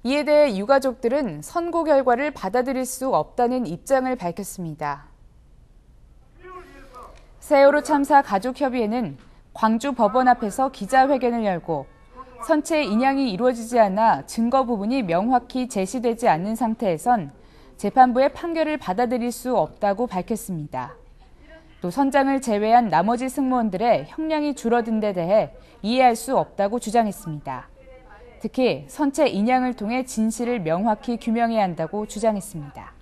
이에 대해 유가족들은 선고 결과를 받아들일 수 없다는 입장을 밝혔습니다. 세월호 참사 가족협의회는 광주 법원 앞에서 기자회견을 열고 선체 인양이 이루어지지 않아 증거 부분이 명확히 제시되지 않는 상태에선 재판부의 판결을 받아들일 수 없다고 밝혔습니다. 또 선장을 제외한 나머지 승무원들의 형량이 줄어든 데 대해 이해할 수 없다고 주장했습니다. 특히 선체 인양을 통해 진실을 명확히 규명해야 한다고 주장했습니다.